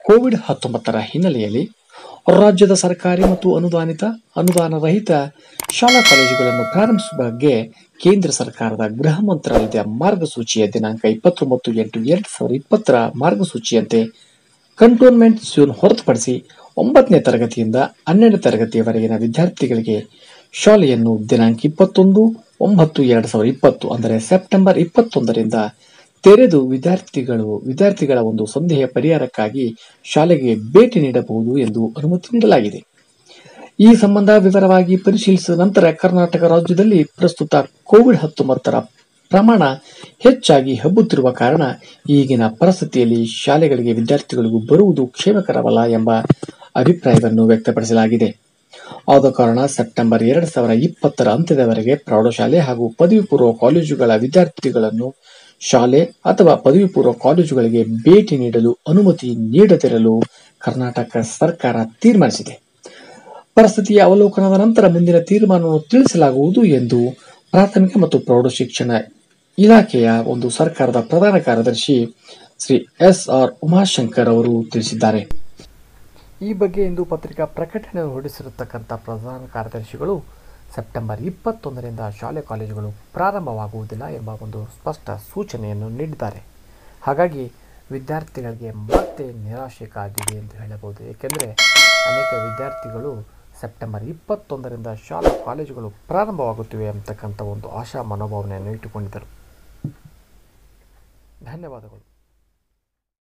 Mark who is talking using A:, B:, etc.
A: COVID-19 ಹಿನ್ನೆಲೆಯಲ್ಲಿ ರಾಜ್ಯದ ಸರ್ಕಾರಿ ಮತ್ತು ಅನುದಾನ ರಹಿತ ಶಾಲಾ ಕಾಲೇಜುಗಳನ್ನು ಪ್ರಾರಂಭಿಸುವ ಬಗ್ಗೆ ಕೇಂದ್ರ ಸರ್ಕಾರದ ಗೃಹ ಮಂತ್ರಾಲಯದ ಮಾರ್ಗಸೂಚಿಯ ದಿನಾಂಕ 29/8/2020 ಮಾರ್ಗಸೂಚಿಯಂತೆ ಕಂಟೋನ್ಮೆಂಟ್ ಝೋನ್ ಹೊರತುಪಡಿಸಿ 9ನೇ ತರಗತಿಯಿಂದ 12ನೇ ತರಗತಿಯವರೆಗಿನ ವಿದ್ಯಾರ್ಥಿಗಳಿಗೆ ಶಾಲೆಯನ್ನು ದಿನಾಂಕ 21/9/2020 ಅಂದರೆ ಸೆಪ್ಟೆಂಬರ್ 21ರಿಂದ ತೆರೆದು ವಿದ್ಯಾರ್ಥಿಗಳ ಒಂದು ಸಂದೇಹ ಪರಿಹಾರಕ್ಕಾಗಿ ಶಾಲೆಗೆ ಭೇಟಿ ನೀಡಬಹುದು ಎಂದು ಅನುಮತಿ ನೀಡಲಾಗಿದೆ. ಈ ಸಂಬಂಧ ವಿವರವಾಗಿ ಪರಿಶೀಲಿಸಿದ ನಂತರ ಕರ್ನಾಟಕ ರಾಜ್ಯದಲ್ಲಿ ಪ್ರಸ್ತುತ ಕೋವಿಡ್-19 ಪ್ರಮಾಣ ಹೆಚ್ಚಾಗಿ ಹಬ್ಬುತ್ತಿರುವ ಕಾರಣ ಈಗಿನ ಪರಿಸ್ಥಿತಿಯಲ್ಲಿ ಶಾಲೆಗಳಿಗೆ ವಿದ್ಯಾರ್ಥಿಗಳಿಗೂ ಬರುವುದು ಕ್ಷೇಮಕರವಲ್ಲ ಎಂಬ ಅಭಿಪ್ರಾಯವನ್ನು ವ್ಯಕ್ತಪಡಿಸಲಾಗಿದೆ. ಆದ ಕಾರಣ ಸೆಪ್ಟೆಂಬರ್ 2020 ಅಂತ್ಯದವರೆಗೆ ಪ್ರೌಢಶಾಲೆ ಹಾಗೂ ಪದವಿ ಪೂರ್ವ ಕಾಲೇಜುಗಳ ವಿದ್ಯಾರ್ಥಿಗಳನ್ನು ಶಾಲೆ ಅಥವಾ ಪದವಿ ಪೂರ್ವ ಕಾಲೇಜುಗಳಿಗೆ ಭೇಟಿ ನೀಡಲು ಅನುಮತಿ ನೀಡದಿರಲು ಕರ್ನಾಟಕ ಸರ್ಕಾರ ತೀರ್ಮಾನಿಸಿದೆ. ಪರಿಸ್ಥಿತಿಯ ಅವಲೋಕನದ ನಂತರ ಮುಂದಿನ ತೀರ್ಮಾನವನ್ನು ತಿಳಿಸಲಾಗುವುದು ಎಂದು ಪ್ರಾಥಮಿಕ ಮತ್ತು ಪ್ರೌಢಶಿಕ್ಷಣ ಇಲಾಖೆಯ ಒಂದು ಸರ್ಕಾರದ ಪ್ರಧಾನ ಕಾರ್ಯದರ್ಶಿ ಶ್ರೀ ಎಸ್.ಆರ್. ಉಮಾಶಂಕರ್ ಅವರು ತಿಳಿಸಿದ್ದಾರೆ. ಈ ಬಗ್ಗೆ ಇಂದು ಪತ್ರಿಕಾ ಪ್ರಕಟಣೆ ಹೊರಡಿಸಿರತಕ್ಕಂಥ ಪ್ರಧಾನ ಕಾರ್ಯದರ್ಶಿಗಳು ಸೆಪ್ಟೆಂಬರ್ 21ರಿಂದ ಶಾಲೆ ಕಾಲೇಜುಗಳು ಪ್ರಾರಂಭವಾಗುವುದಿಲ್ಲ ಎಂಬ ಒಂದು ಸ್ಪಷ್ಟ ಸೂಚನೆಯನ್ನು ನೀಡಿದ್ದಾರೆ. ಹಾಗಾಗಿ ವಿದ್ಯಾರ್ಥಿಗಳಿಗೆ ಮತ್ತೆ ನಿರಾಶೆ ಕಾದಿದೆ ಎಂದು ಹೇಳಬಹುದು. ಏಕೆಂದರೆ ಅನೇಕ ವಿದ್ಯಾರ್ಥಿಗಳು ಸೆಪ್ಟೆಂಬರ್ 21ರಿಂದ ಶಾಲಾ ಕಾಲೇಜುಗಳು ಪ್ರಾರಂಭವಾಗುತ್ತಿವೆ ಅಂತಕ್ಕಂಥ ಒಂದು ಆಶಾ ಮನೋಭಾವನೆಯನ್ನು ಇಟ್ಟುಕೊಂಡಿದ್ದರು. ಧನ್ಯವಾದಗಳು.